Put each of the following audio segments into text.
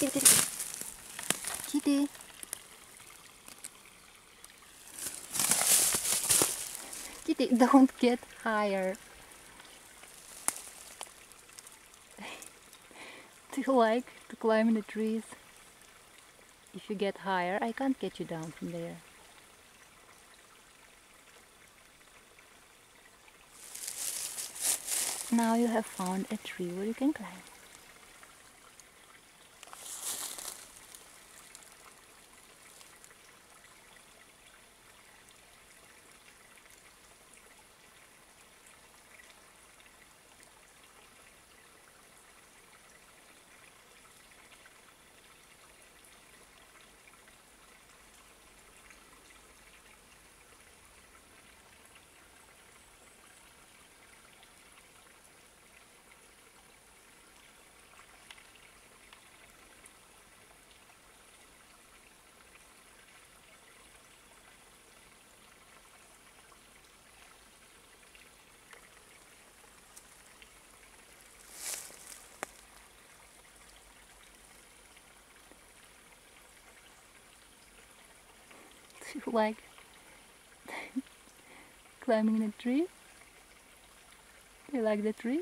kitty. Kitty. Kitty, don't get higher. Do you like to climb in the trees? If you get higher, I can't get you down from there. Now you have found a tree where you can climb. Do you like climbing in a tree? Do you like the tree?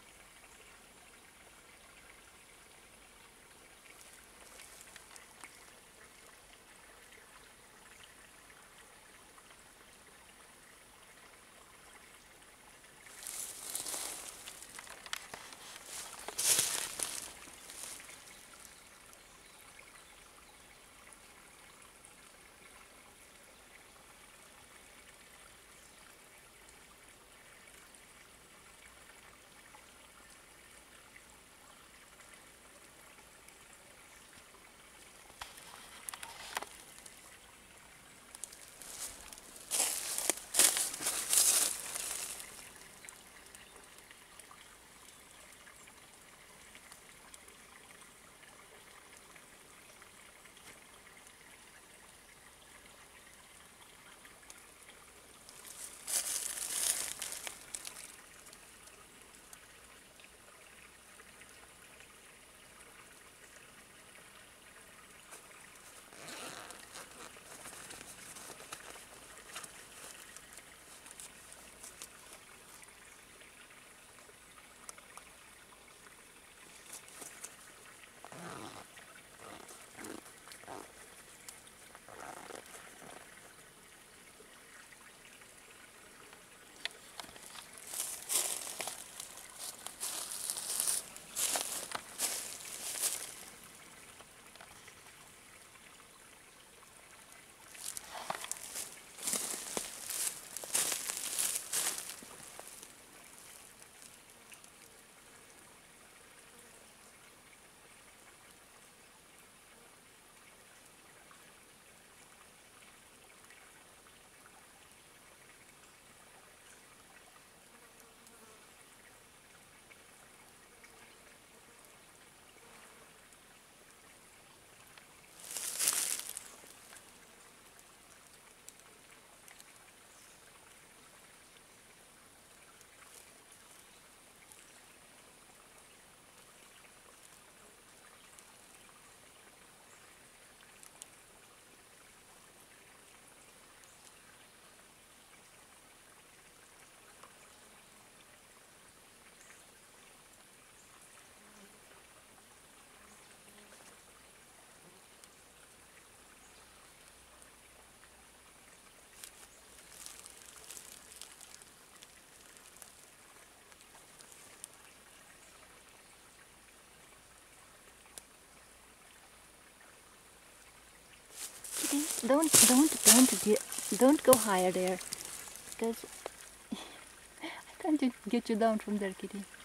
Kitty, don't go higher there, because I can't get you down from there, Kitty.